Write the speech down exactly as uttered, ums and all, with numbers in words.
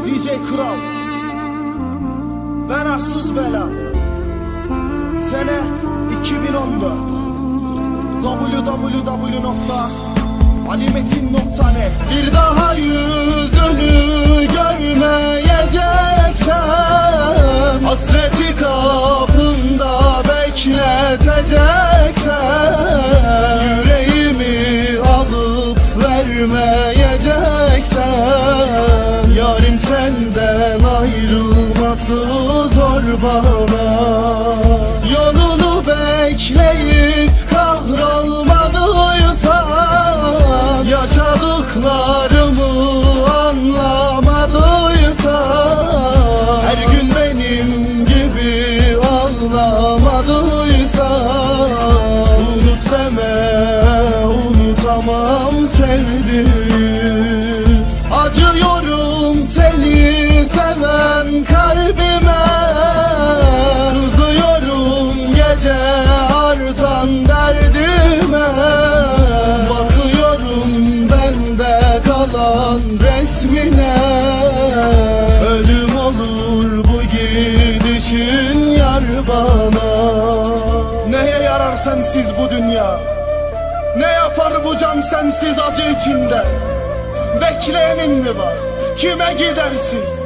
D J Kral, ben Arsız Bela. Sene iki bin on dört. w w w nokta alimetin nokta net. Bir daha yüzünü görmeyeceksem, hasreti kapında bekleteceksen, yüreğimi alıp vermeyeceksen, yarim senden ayrılması zor bana. Yolunu bekleyip kahrolmadıysam, yaşadıklarımı anlamadıysan, her gün benim gibi ağlamadıysan, unut deme, unutamam sevdim. Acıyorum seni seven kalbime, kızıyorum gece artan derdime, bakıyorum bende kalan resmine. Ölüm olur bu gidişin yar bana. Neye yarar sensiz bu dünya? Ne yapar bu can sensiz acı içinde? Bekleyenin mi var? Kime gidersin?